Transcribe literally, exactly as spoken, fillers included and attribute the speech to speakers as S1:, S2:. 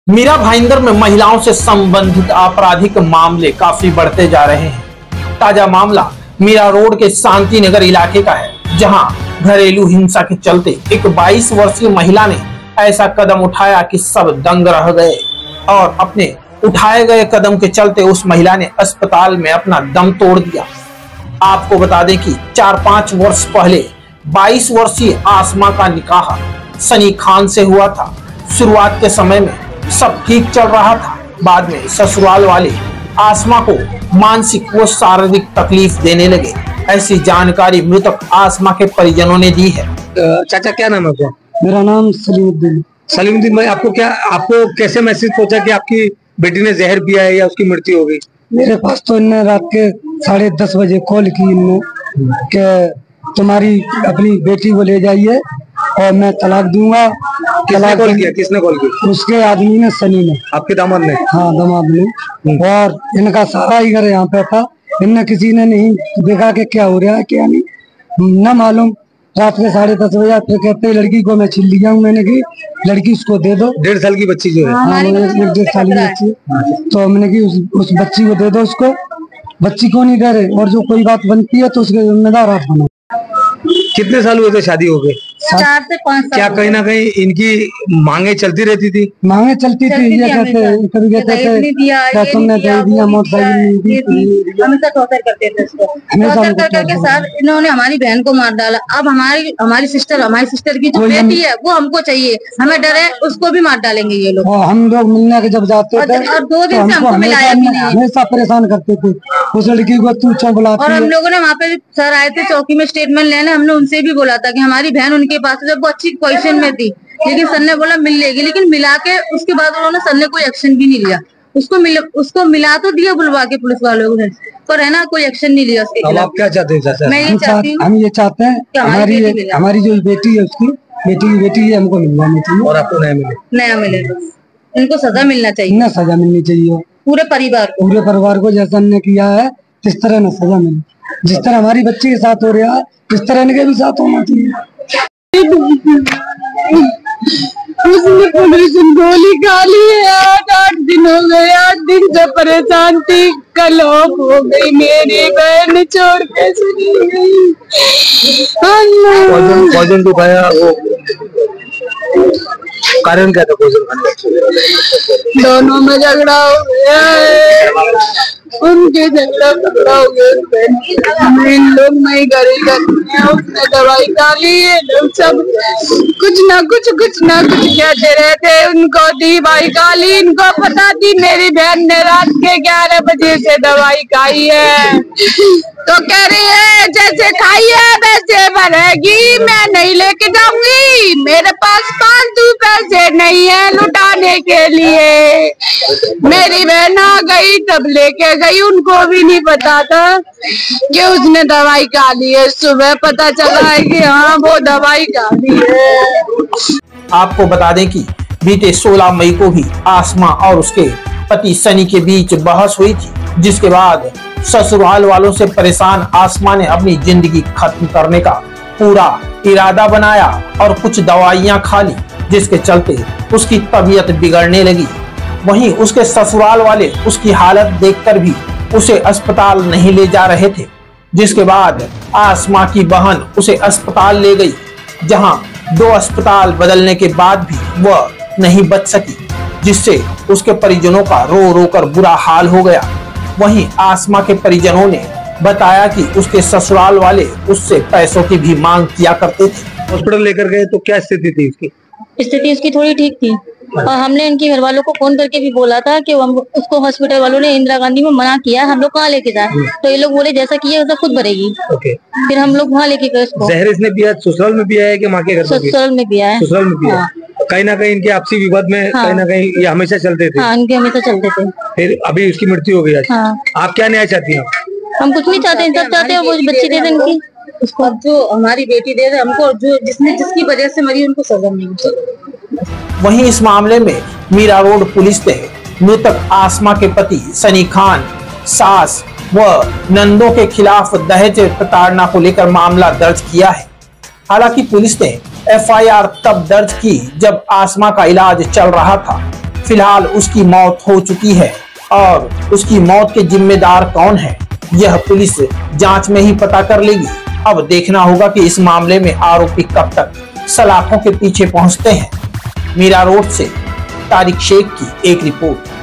S1: मीरा भाईंदर में महिलाओं से संबंधित आपराधिक मामले काफी बढ़ते जा रहे हैं। ताजा मामला मीरा रोड के शांति नगर इलाके का है, जहां घरेलू हिंसा के चलते एक बाईस वर्षीय महिला ने ऐसा कदम उठाया कि सब दंग रह गए और अपने उठाए गए कदम के चलते उस महिला ने अस्पताल में अपना दम तोड़ दिया। आपको बता दें कि चार पांच वर्ष पहले बाईस वर्षीय आसमा का निकाह सनी खान से हुआ था। शुरुआत के समय में सब ठीक चल रहा था, बाद में ससुराल वाले आसमा को मानसिक व शारीरिक तकलीफ देने लगे। ऐसी जानकारी मृतक आसमा के परिजनों ने दी है।
S2: चाचा क्या नाम है आपका?
S3: मेरा नाम सलीमुद्दीन।
S2: सलीमुद्दीन भाई, आपको क्या आपको कैसे मैसेज पहुंचा कि आपकी बेटी ने जहर पिया है या उसकी मृत्यु हो गई?
S3: मेरे पास तो इनने रात के साढ़े दस बजे कॉल की इनने कि तुम्हारी अपनी बेटी को ले जाइए और मैं तलाक दूंगा।
S2: किसने कॉल किया? किसने कॉल किया?
S3: उसके आदमी ने, सनी ने।
S2: आपके दामाद ने?
S3: हाँ, दामाद ने। और इनका सारा ही घर यहाँ पे था। इनने किसी ने नहीं देखा कि क्या हो रहा है क्या नहीं, न मालूम। रात के साढ़े दस बजे फिर कहते लड़की को मैं छिल लिया हूँ। मैंने की लड़की उसको दे दो।
S2: डेढ़ साल की बच्ची जो है?
S3: हाँ, एक डेढ़ साल की बच्ची। तो मैंने की उस, उस बच्ची को दे दो उसको। बच्ची को नहीं दे रहे, और जो कोई बात बनती है तो उसके जिम्मेदार आप बनो।
S2: कितने साल हुए थे शादी हो गए?
S4: चार से पाँच साल।
S2: क्या कहीं ना कहीं इनकी मांगे चलती रहती थी?
S3: मांगे चलती थी, ये कहते कभी कहते थे क्या तुमने दे दिया, मोटरसाइकिल नहीं दी।
S4: हमेशा टॉर्चर करते थे उसको। टॉर्चर कर करके सर इन्होंने हमारी बहन को मार डाला। अब हमारी हमारी सिस्टर हमारी सिस्टर की जो बेटी है वो हमको चाहिए। हमें डर है उसको भी मार डालेंगे ये लोग।
S3: हम लोग मिलने के जब जाते थे
S4: और दो दिन से हमको मिलाया भी नहीं।
S3: हमेशा परेशान करते थे उस लड़की को, तू क्यों बुलाती है।
S4: और हम लोगों ने वहाँ पे सर आए थे चौकी में स्टेटमेंट लेने, हमने उनसे भी बोला था कि हमारी बहन उनके पास जब वो अच्छी पोजीशन में थी, लेकिन सर ने बोला मिल लेगी। लेकिन मिला के उसके बाद उन्होंने सर ने कोई एक्शन भी नहीं लिया। उसको मिल उसको मिला तो दिया बुलवा के पुलिस वालों ने, पर है ना कोई एक्शन नहीं लिया उसके खिलाफ।
S2: आप क्या चाहते हैं चाचा?
S4: मैं ये चाहती हूँ,
S3: हम ये चाहते हैं कि हमारी हमारी जो बेटी है उसकी बेटी की बेटी है हमको मिल जानी चाहिए और
S2: आपको नया मिले।
S4: नया मिले, इनको सजा मिलना चाहिए।
S3: ना सजा मिलनी चाहिए
S4: पूरे परिवार को,
S3: पूरे परिवार को। जैसा हमने किया है इस तरह न सजा मिले। जिस तरह हमारी बच्ची के साथ हो रहा है इस तरह इनके भी साथ होना चाहिए।
S5: उसने पुलिस गोली खा ली है। आठ आठ दिन हो गए, आठ दिन से परेशान थी। कल ऑफ हो गई, मेरी बहन छोड़ के चली गई।
S2: पॉइजन पॉइजन तो खाया, वो कारण क्या था पॉइजन खाने का?
S5: दोनों में झगड़ा हो गया है, उनके झगड़ा झगड़ा हो गया। इन लोग नहीं गरी करते हैं, उसने दवाई डाली है। लोग सब कुछ ना कुछ कुछ ना कुछ कहते रहते। उनको दी भाई काली, इनको पता थी मेरी बहन ने रात के ग्यारह बजे से दवाई खाई है, तो कह रही है जैसे खाई है वैसे भरेगी, मैं नहीं लेके जाऊंगी। मेरे पास फालतू पैसे नहीं है लुटाने के लिए। मेरी बहन आ गई तब लेके गई, उनको भी नहीं पता था कि उसने दवाई खा ली है। सुबह पता चला है कि हाँ वो दवाई खा ली है।
S1: आपको बता दें कि बीते सोलह मई को भी आसमा और उसके पति सनी के बीच बहस हुई थी, जिसके बाद ससुराल वालों से परेशान आसमा ने अपनी जिंदगी खत्म करने का पूरा इरादा बनाया और कुछ दवाइयां खा ली, जिसके चलते उसकी तबीयत बिगड़ने लगी। वहीं उसके ससुराल वाले उसकी हालत देखकर भी उसे अस्पताल नहीं ले जा रहे थे, जिसके बाद आसमा की बहन उसे अस्पताल ले गई, जहां दो अस्पताल बदलने के बाद भी वह नहीं बच सकी, जिससे उसके परिजनों का रो रो कर बुरा हाल हो गया। वहीं आसमा के परिजनों ने बताया कि उसके ससुराल वाले उससे पैसों की भी मांग किया करते थे।
S2: हॉस्पिटल लेकर गए तो क्या स्थिति थी उसकी?
S4: स्थिति उसकी थोड़ी ठीक थी, और हमने इनके घर वालों को फोन करके भी बोला था कि हम उसको हॉस्पिटल वालों ने इंदिरा गांधी में मना किया, हम लोग कहाँ लेके जाए, तो ये लोग बोले जैसा किया वैसा खुद भरेगी।
S2: ओके।
S4: फिर हम लोग वहाँ लेके गए उसको।
S2: जहर इसने पिया ससुराल में पिया है कि माँ के घर?
S4: ससुराल में पिया है।
S2: ससुराल में पिया। कहीं ना कहीं इनके आपसी विवाद में
S4: हाँ।
S2: कहीं ना कहीं ये हमेशा चलते थे।
S4: हाँ, इनके हमेशा चलते थे।
S2: फिर अभी उसकी मृत्यु हो गई आज।
S4: हाँ।
S2: आप क्या न्याय चाहती हैं?
S4: हम कुछ नहीं चाहते, सब चाहते हैं वो बच्ची दे दें इनकी, उसको जो हमारी बेटी दे दे हमको, जो जिसने जिसकी वजह से मरी उनको सजा मिले।
S1: वहीं इस मामले में मीरा रोड पुलिस ने मृतक आसमा के पति सनी खान, सास व नंदों के खिलाफ दहेज प्रताड़ना को लेकर मामला दर्ज किया है। हालांकि पुलिस ने एफ आई आर तब दर्ज की जब आसमा का इलाज चल रहा था, फिलहाल उसकी मौत हो चुकी है और उसकी मौत के जिम्मेदार कौन है यह पुलिस जांच में ही पता कर लेगी। अब देखना होगा कि इस मामले में आरोपी कब तक सलाखों के पीछे पहुंचते हैं। मीरा रोड से तारिक शेख की एक रिपोर्ट।